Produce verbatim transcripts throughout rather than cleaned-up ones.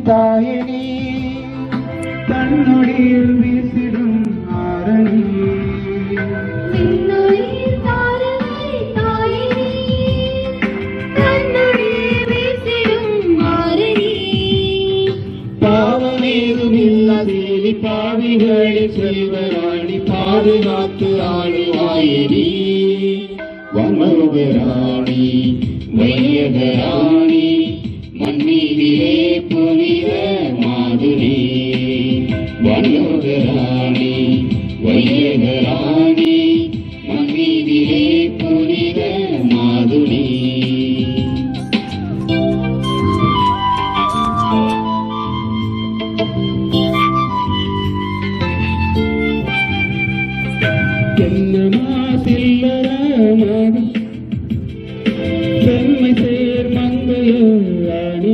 தாயனி தன்னொழியில் வீசிடும் ஆரணி பாவமேதுமில்லதேவி பாவிகளில் செல்வராணி பாதுகாத்து ஆளுவாயனி வமருகராணி வையகராணி மன்னிதிலே புனித மாதுரி வமருகராணி வையகராணி மன்னிதிலே புனித மாதுரி செம்மை சேர் மங்கையாணி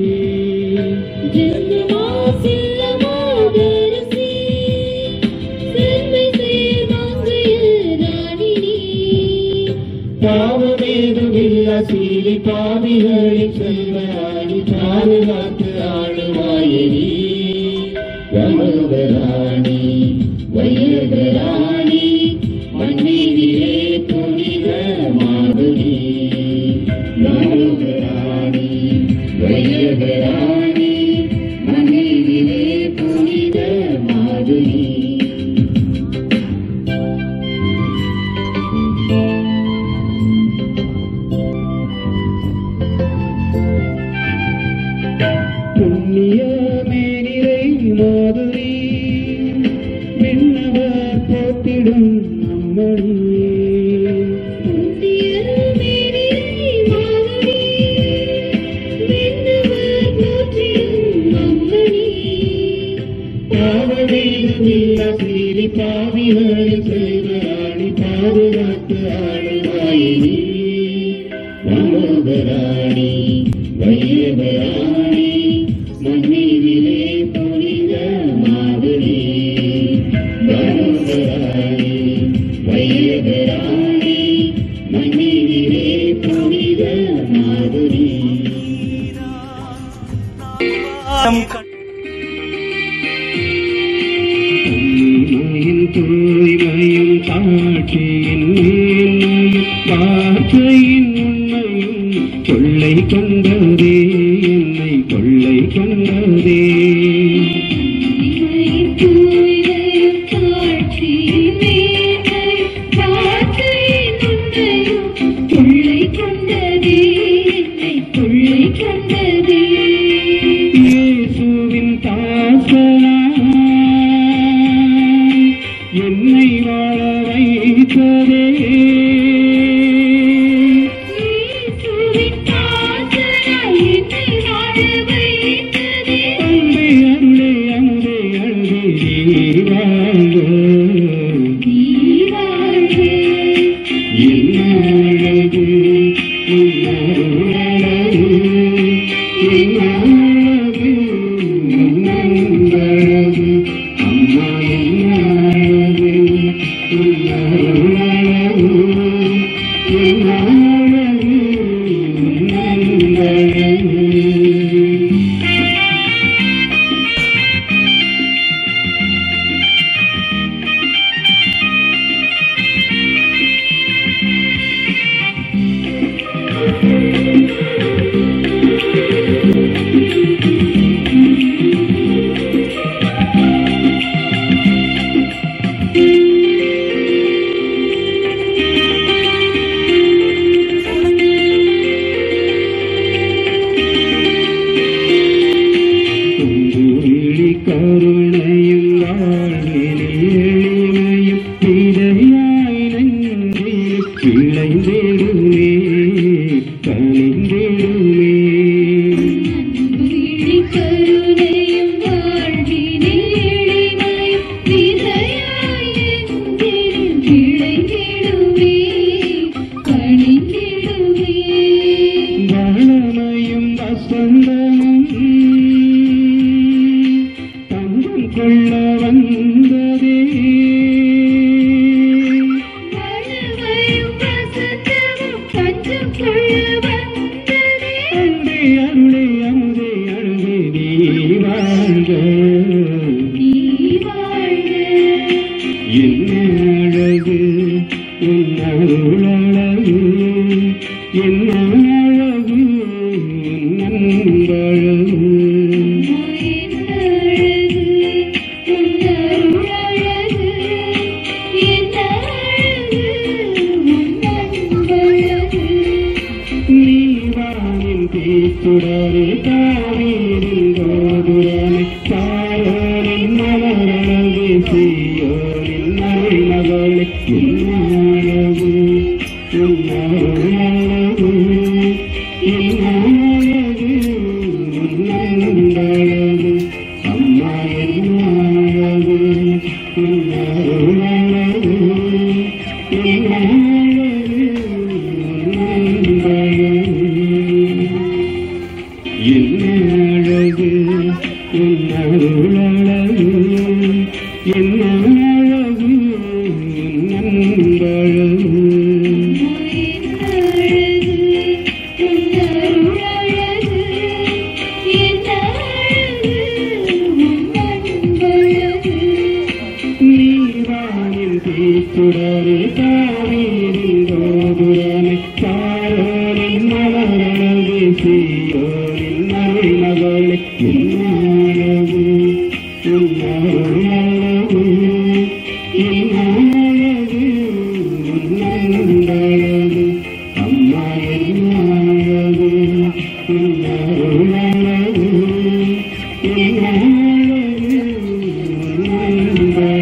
பாவமேதுமில்ல சீலி பாவிகளில் செல்வராணி பாதுகாத்து ஆளுவாயனி வமருகராணி வையகராணி மன்னிதிலே புனித மாதுரி வமருகராணி வையகராணி மன்னிதிலே புனித மாதுரி புண்ணிய மேனிரை மாதுரி விண்ணவர் போற்றிடும் நம்மளி பாவமேதுமில்ல சீரி பாவிகளில் செல்வராணி பாதுகாத்து ஆளுவாயனி வமருகராணி வையகராணி மன்னிதிலே புனித மாதுரி வமருகராணி வையகராணி மன்னிதிலே புனித மாதுரி தூய்மையும் காட்சியின் மேன்மையும் வார்த்தையின் உண்மையும் கொள்ளை கொண்டதே என்னை கொள்ளை கொண்டதே இயேசுவின் தாசனா என்னை வாழ வைத்ததே அன்பே அருளே அன்பே அழகே வாழ்க என்னழகு என்னழகு என்னழகு என்னழகு அம்மா என்னழகு என்னழகு என்னழகு என்னழகு கருணையும் வாழ்வினில் எளிமையும் இதையாய் நெஞ்சில் விளைந்திடுமே கனிந்திடுமே வளமையும் வசந்தமும் தங்கம் கொள்ள வந்ததே என்ன அழகு நண்பழகு நீவானின் தீத்துடரே காவேரின் கோபுரமே சாயோனின் மலரழகு சீயோனின் நகை மகளே என்ன அழகு என்ன அழகு என்ன அழகு நண்பழகு அம்மா என்ன அழகு என்ன அழகு என்ன அழகு என்ன அழகு என்ன அழகு என்ன அழகு நண்பழகு நீவானின் தீத்துடரே காவேரின் கோபுரமே சாயோனின் மலரழகு சீயோனின் நகை மகளே என்ன அழகு என்ன அழகு என்ன அழகு நண்பழகு அம்மா என்ன அழகு என்ன அழகு என்ன அழகு நண்பழகு